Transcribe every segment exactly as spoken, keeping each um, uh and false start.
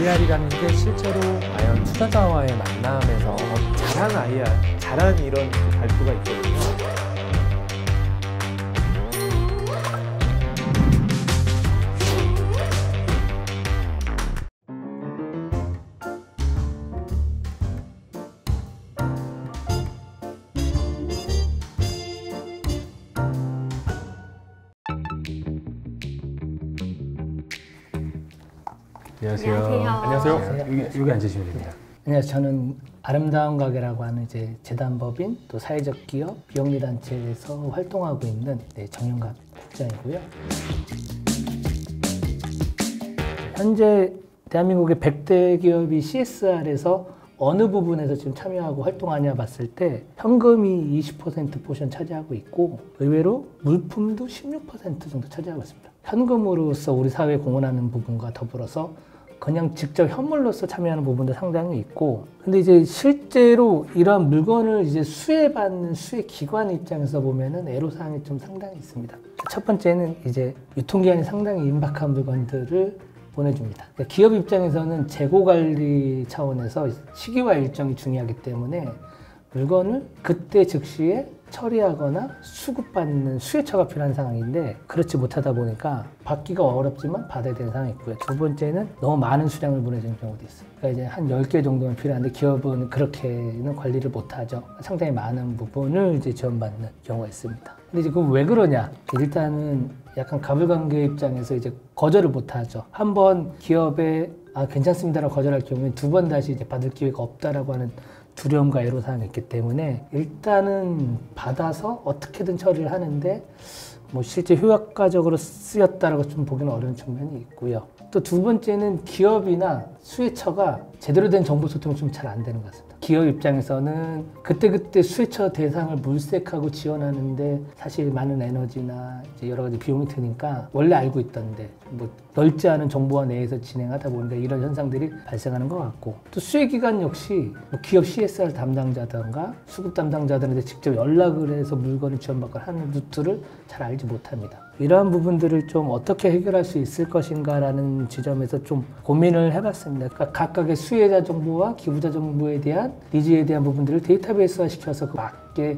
아이알이라는 게 실제로 과연 투자자와의 만남에서 잘한 아이알, 잘한 이런 발표가 있거든요. 안녕하세요. 안녕하세요. 안녕하세요. 여기, 여기 앉으시면 됩니다. 안녕하세요. 저는 아름다운 가게라고 하는 이제 재단법인 또 사회적 기업 비영리 단체에서 활동하고 있는 네, 정영갑 국장이고요. 현재 대한민국의 백 대 기업이 씨에스알에서 어느 부분에서 지금 참여하고 활동하냐 봤을 때 현금이 이십 퍼센트 포션 차지하고 있고 의외로 물품도 십육 퍼센트 정도 차지하고 있습니다. 현금으로서 우리 사회에 공헌하는 부분과 더불어서 그냥 직접 현물로서 참여하는 부분도 상당히 있고, 근데 이제 실제로 이러한 물건을 이제 수혜받는 수혜 기관 입장에서 보면은 애로사항이 좀 상당히 있습니다. 첫 번째는 이제 유통기한이 상당히 임박한 물건들을 보내줍니다. 그러니까 기업 입장에서는 재고 관리 차원에서 시기와 일정이 중요하기 때문에 물건을 그때 즉시에 처리하거나 수급받는 수혜처가 필요한 상황인데 그렇지 못하다 보니까 받기가 어렵지만 받아야 되는 상황이 있고요. 두 번째는 너무 많은 수량을 보내주는 경우도 있어요. 그러니까 이제 한 열 개 정도는 필요한데 기업은 그렇게는 관리를 못하죠. 상당히 많은 부분을 이제 지원받는 경우가 있습니다. 근데 이제 그럼 왜 그러냐? 일단은 약간 가불관계 입장에서 이제 거절을 못하죠. 한번 기업에 아 괜찮습니다라고 거절할 경우에 두 번 다시 이제 받을 기회가 없다라고 하는 두려움과 애로사항이 있기 때문에 일단은 받아서 어떻게든 처리를 하는데 뭐 실제 효과적으로 쓰였다라고 좀 보기는 어려운 측면이 있고요. 또 두 번째는 기업이나 수혜처가 제대로 된 정보 소통이 좀 잘 안 되는 것 같습니다. 기업 입장에서는 그때그때 수혜처 대상을 물색하고 지원하는데 사실 많은 에너지나 이제 여러 가지 비용이 드니까 원래 알고 있던데 뭐 넓지 않은 정보화 내에서 진행하다 보니까 이런 현상들이 발생하는 것 같고, 또 수혜기관 역시 뭐 기업 씨에스알 담당자든가 수급 담당자들한테 직접 연락을 해서 물건을 지원받고 하는 루트를 잘 알지 못합니다. 이러한 부분들을 좀 어떻게 해결할 수 있을 것인가라는 지점에서 좀 고민을 해봤습니다. 그러니까 각각의 수혜자 정보와 기부자 정보에 대한 니즈에 대한 부분들을 데이터베이스화 시켜서 그 맞게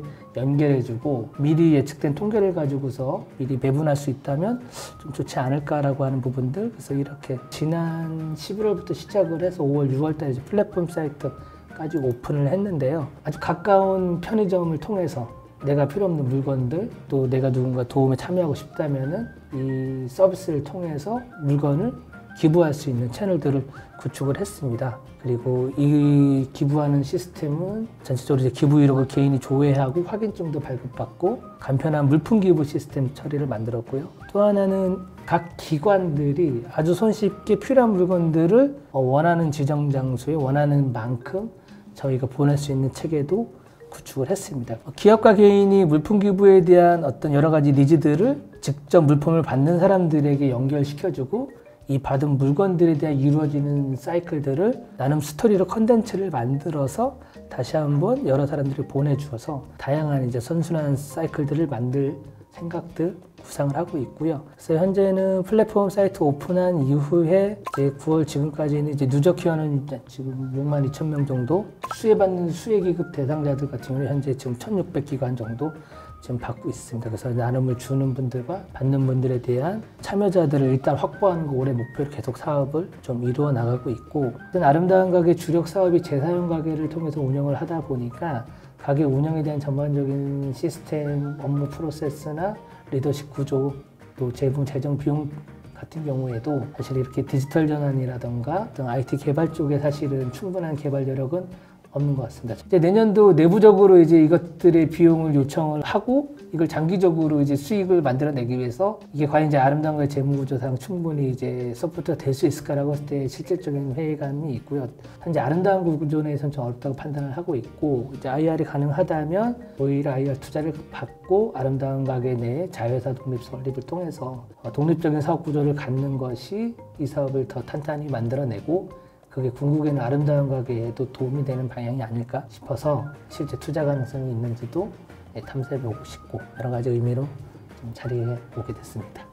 연결해주고 미리 예측된 통계를 가지고서 미리 배분할 수 있다면 좀 좋지 않을까라고 하는 부분들. 그래서 이렇게 지난 십일월부터 시작을 해서 오월, 유월달에 플랫폼 사이트까지 오픈을 했는데요. 아주 가까운 편의점을 통해서 내가 필요 없는 물건들, 또 내가 누군가 도움에 참여하고 싶다면은 이 서비스를 통해서 물건을 기부할 수 있는 채널들을 구축을 했습니다. 그리고 이 기부하는 시스템은 전체적으로 이제 기부 이력을 개인이 조회하고 확인증도 발급받고 간편한 물품 기부 시스템 처리를 만들었고요. 또 하나는 각 기관들이 아주 손쉽게 필요한 물건들을 원하는 지정 장소에 원하는 만큼 저희가 보낼 수 있는 체계도 구축을 했습니다. 기업과 개인이 물품 기부에 대한 어떤 여러 가지 니즈들을 직접 물품을 받는 사람들에게 연결시켜주고 이 받은 물건들에 대한 이루어지는 사이클들을 나름 스토리로 컨텐츠를 만들어서 다시 한번 여러 사람들이 보내주어서 다양한 이제 선순환 사이클들을 만들 생각들 구상을 하고 있고요. 그래서 현재는 플랫폼 사이트 오픈한 이후에 이제 구월 지금까지는 이제 누적 회원은 지금 육만 이천 명 정도, 수혜받는 수혜기급 대상자들 같은 경우는 현재 지금 천육백 기관 정도 지금 받고 있습니다. 그래서 나눔을 주는 분들과 받는 분들에 대한 참여자들을 일단 확보하는 거 올해 목표로 계속 사업을 좀 이루어 나가고 있고, 아름다운 가게 주력 사업이 재사용 가게를 통해서 운영을 하다 보니까 가게 운영에 대한 전반적인 시스템, 업무 프로세스나 리더십 구조, 또 재무, 재정, 비용 같은 경우에도 사실 이렇게 디지털 전환이라던가 어떤 아이티 개발 쪽에 사실은 충분한 개발 여력은 없는 것 같습니다. 이제 내년도 내부적으로 이제 이것들의 비용을 요청을 하고 이걸 장기적으로 이제 수익을 만들어내기 위해서 이게 과연 이제 아름다운 거의 재무구조상 충분히 이제 서포트가 될 수 있을까라고 했을 때 실질적인 회의감이 있고요. 현재 아름다운 구조 내에서는 좀 어렵다고 판단을 하고 있고, 이제 아이알이 가능하다면 오히려 아이알 투자를 받고 아름다운 가게 내에 자회사 독립 설립을 통해서 독립적인 사업 구조를 갖는 것이 이 사업을 더 탄탄히 만들어내고 그게 궁극에는 아름다운 가게에도 도움이 되는 방향이 아닐까 싶어서 실제 투자 가능성이 있는지도 탐색해보고 싶고 여러 가지 의미로 좀 자리에 오게 됐습니다.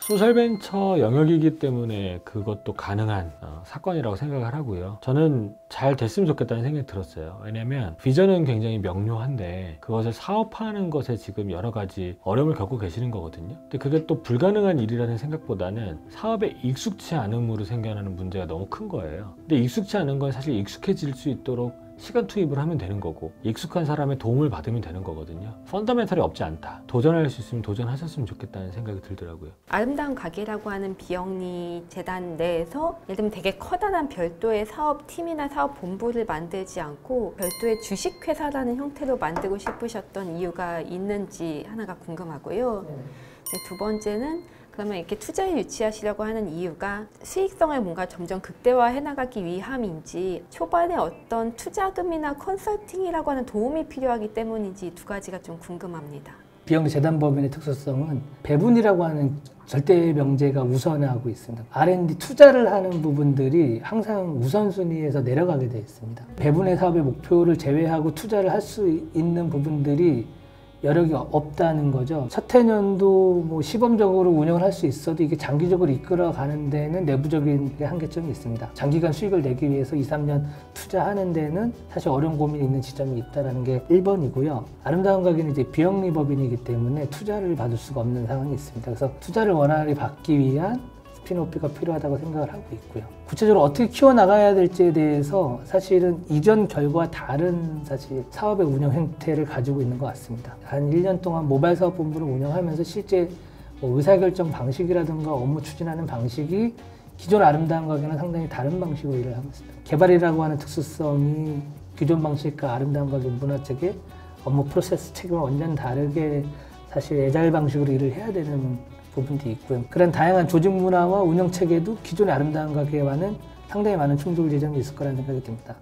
소셜벤처 영역이기 때문에 그것도 가능한 어, 사건이라고 생각을 하고요. 저는 잘 됐으면 좋겠다는 생각이 들었어요. 왜냐면 비전은 굉장히 명료한데 그것을 사업화하는 것에 지금 여러 가지 어려움을 겪고 계시는 거거든요. 근데 그게 또 불가능한 일이라는 생각보다는 사업에 익숙치 않음으로 생겨나는 문제가 너무 큰 거예요. 근데 익숙치 않은 건 사실 익숙해질 수 있도록 시간 투입을 하면 되는 거고 익숙한 사람의 도움을 받으면 되는 거거든요. 펀더멘털이 없지 않다. 도전할 수 있으면 도전하셨으면 좋겠다는 생각이 들더라고요. 아름다운 가게라고 하는 비영리 재단 내에서 예를 들면 되게 커다란 별도의 사업팀이나 사업본부를 만들지 않고 별도의 주식회사라는 형태로 만들고 싶으셨던 이유가 있는지 하나가 궁금하고요. 네. 두 번째는 그러면 이렇게 투자에 유치하시려고 하는 이유가 수익성을 뭔가 점점 극대화해 나가기 위함인지 초반에 어떤 투자금이나 컨설팅이라고 하는 도움이 필요하기 때문인지 두 가지가 좀 궁금합니다. 비영리 재단법인의 특수성은 배분이라고 하는 절대 명제가 우선하고 있습니다. 알 앤 디 투자를 하는 부분들이 항상 우선순위에서 내려가게 되어 있습니다. 배분의 사업의 목표를 제외하고 투자를 할 수 있는 부분들이 여력이 없다는 거죠. 첫 해년도 뭐 시범적으로 운영을 할 수 있어도 이게 장기적으로 이끌어가는 데는 내부적인 한계점이 있습니다. 장기간 수익을 내기 위해서 이, 삼 년 투자하는 데는 사실 어려운 고민이 있는 지점이 있다는 게 일 번이고요. 아름다운 가게는 이제 비영리 법인이기 때문에 투자를 받을 수가 없는 상황이 있습니다. 그래서 투자를 원활히 받기 위한 스핀오프가 필요하다고 생각을 하고 있고요. 구체적으로 어떻게 키워나가야 될지에 대해서 사실은 이전 결과와 다른 사실 사업의 운영 형태를 가지고 있는 것 같습니다. 한 일 년 동안 모바일 사업본부를 운영하면서 실제 뭐 의사결정 방식이라든가 업무 추진하는 방식이 기존 아름다운 가게는 상당히 다른 방식으로 일을 하고 있습니다. 개발이라고 하는 특수성이 기존 방식과 아름다운 가게 문화 체계, 업무 프로세스 체계와 완전 다르게 사실 애자일 방식으로 일을 해야 되는 부분도 있고요. 그런 다양한 조직 문화와 운영 체계도 기존의 아름다운 가게와는 상당히 많은 충돌 지점이 있을 거라는 생각이 듭니다.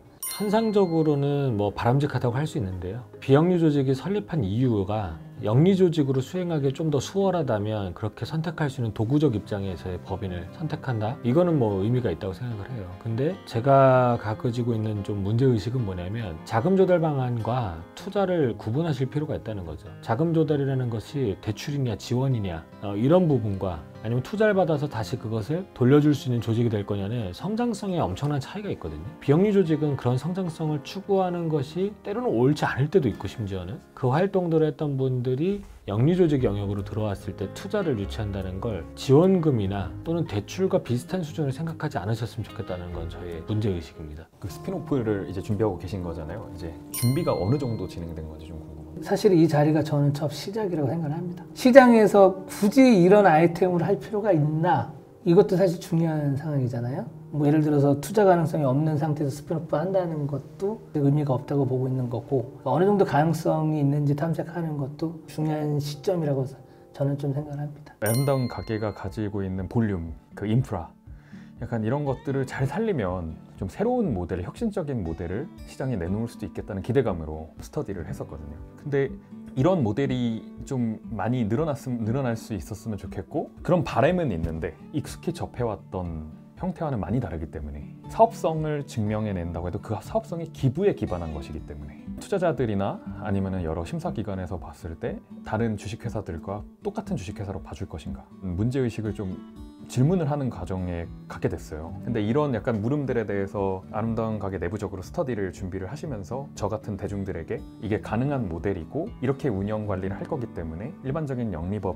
현상적으로는 뭐 바람직하다고 할 수 있는데요. 비영리 조직이 설립한 이유가 영리 조직으로 수행하기 좀 더 수월하다면 그렇게 선택할 수 있는 도구적 입장에서의 법인을 선택한다? 이거는 뭐 의미가 있다고 생각을 해요. 근데 제가 가지고 있는 좀 문제의식은 뭐냐면 자금 조달 방안과 투자를 구분하실 필요가 있다는 거죠. 자금 조달이라는 것이 대출이냐 지원이냐 어, 이런 부분과 아니면 투자를 받아서 다시 그것을 돌려줄 수 있는 조직이 될 거냐는 성장성에 엄청난 차이가 있거든요. 비영리 조직은 그런 성장성을 추구하는 것이 때로는 옳지 않을 때도 있고 심지어는 그 활동들을 했던 분들이 영리 조직 영역으로 들어왔을 때 투자를 유치한다는 걸 지원금이나 또는 대출과 비슷한 수준을 생각하지 않으셨으면 좋겠다는 건 저의 문제의식입니다. 그 스핀오프를 이제 준비하고 계신 거잖아요. 이제 준비가 어느 정도 진행된 건지 좀 궁금합니다. 사실 이 자리가 저는 첫 시작이라고 생각을 합니다. 시장에서 굳이 이런 아이템을 할 필요가 있나? 이것도 사실 중요한 상황이잖아요. 뭐 예를 들어서 투자 가능성이 없는 상태에서 스핀오프 한다는 것도 의미가 없다고 보고 있는 거고 어느 정도 가능성이 있는지 탐색하는 것도 중요한 시점이라고 저는 좀 생각을 합니다. 아름다운 가게가 가지고 있는 볼륨, 그 인프라 약간 이런 것들을 잘 살리면 좀 새로운 모델, 혁신적인 모델을 시장에 내놓을 수도 있겠다는 기대감으로 스터디를 했었거든요. 근데 이런 모델이 좀 많이 늘어났음, 늘어날 수 있었으면 좋겠고 그런 바람은 있는데 익숙히 접해왔던 형태와는 많이 다르기 때문에 사업성을 증명해낸다고 해도 그 사업성이 기부에 기반한 것이기 때문에 투자자들이나 아니면 여러 심사기관에서 봤을 때 다른 주식회사들과 똑같은 주식회사로 봐줄 것인가 문제의식을 좀 질문을 하는 과정에 갖게 됐어요. 근데 이런 약간 물음들에 대해서 아름다운 가게 내부적으로 스터디를 준비를 하시면서 저 같은 대중들에게 이게 가능한 모델이고 이렇게 운영 관리를 할 거기 때문에 일반적인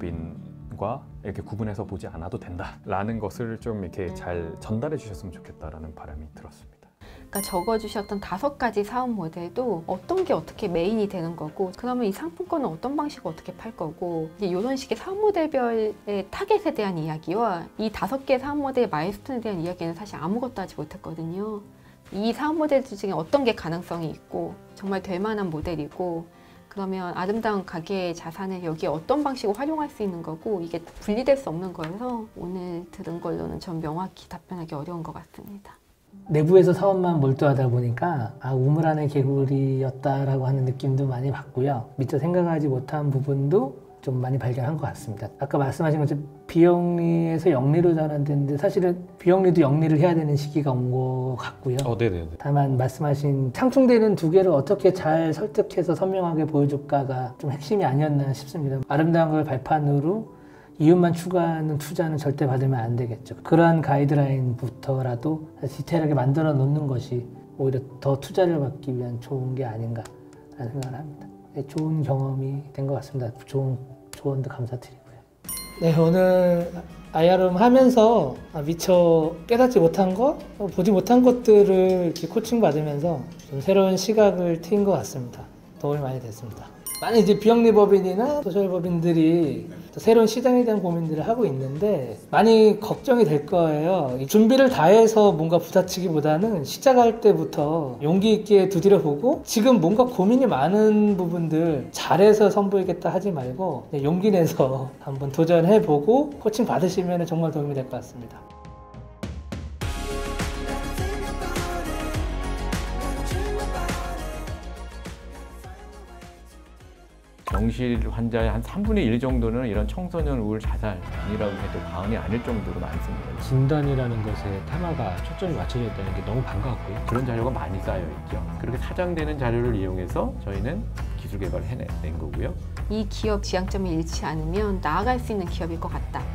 영리법인과 이렇게 구분해서 보지 않아도 된다 라는 것을 좀 이렇게 잘 전달해 주셨으면 좋겠다라는 바람이 들었습니다. 그러니까 적어주셨던 다섯 가지 사업 모델도 어떤 게 어떻게 메인이 되는 거고 그러면 이 상품권은 어떤 방식으로 어떻게 팔 거고 이런 식의 사업 모델별의 타겟에 대한 이야기와 이 다섯 개의 사업 모델의 마일스톤에 대한 이야기는 사실 아무것도 하지 못했거든요. 이 사업 모델 중에 어떤 게 가능성이 있고 정말 될 만한 모델이고 그러면 아름다운 가게의 자산을 여기에 어떤 방식으로 활용할 수 있는 거고 이게 분리될 수 없는 거여서 오늘 들은 걸로는 전 명확히 답변하기 어려운 것 같습니다. 내부에서 사업만 몰두하다 보니까 아 우물 안의 개구리였다라고 하는 느낌도 많이 받고요. 미처 생각하지 못한 부분도 좀 많이 발견한 것 같습니다. 아까 말씀하신 것처럼 비영리에서 영리로 전환됐는데 사실은 비영리도 영리를 해야 되는 시기가 온 것 같고요. 어, 네네. 다만 말씀하신 상충되는 두 개를 어떻게 잘 설득해서 선명하게 보여줄까가 좀 핵심이 아니었나 싶습니다. 아름다운 걸 발판으로 이윤만 추구하는 투자는 절대 받으면 안 되겠죠. 그러한 가이드라인부터라도 디테일하게 만들어 놓는 것이 오히려 더 투자를 받기 위한 좋은 게 아닌가 라는 생각을 합니다. 네, 좋은 경험이 된 것 같습니다. 좋은 조언도 감사드리고요. 네, 오늘 아이알엠 하면서 미처 깨닫지 못한 것, 보지 못한 것들을 이렇게 코칭 받으면서 좀 새로운 시각을 트인 것 같습니다. 도움이 많이 됐습니다. 많은 이제 비영리법인이나 소셜법인들이 또 새로운 시장에 대한 고민들을 하고 있는데 많이 걱정이 될 거예요. 준비를 다해서 뭔가 부딪히기보다는 시작할 때부터 용기 있게 두드려보고 지금 뭔가 고민이 많은 부분들 잘해서 선보이겠다 하지 말고 용기 내서 한번 도전해보고 코칭 받으시면 정말 도움이 될 것 같습니다. 병실 환자의 한 삼분의 일 정도는 이런 청소년 우울 자살이라고 해도 과언이 아닐 정도로 많습니다. 진단이라는 것에 테마가 초점이 맞춰져 있다는 게 너무 반가웠고요. 그런 자료가 많이 쌓여 있죠. 그렇게 사장되는 자료를 이용해서 저희는 기술 개발을 해낸 거고요. 이 기업 지향점이 잃지 않으면 나아갈 수 있는 기업일 것 같다.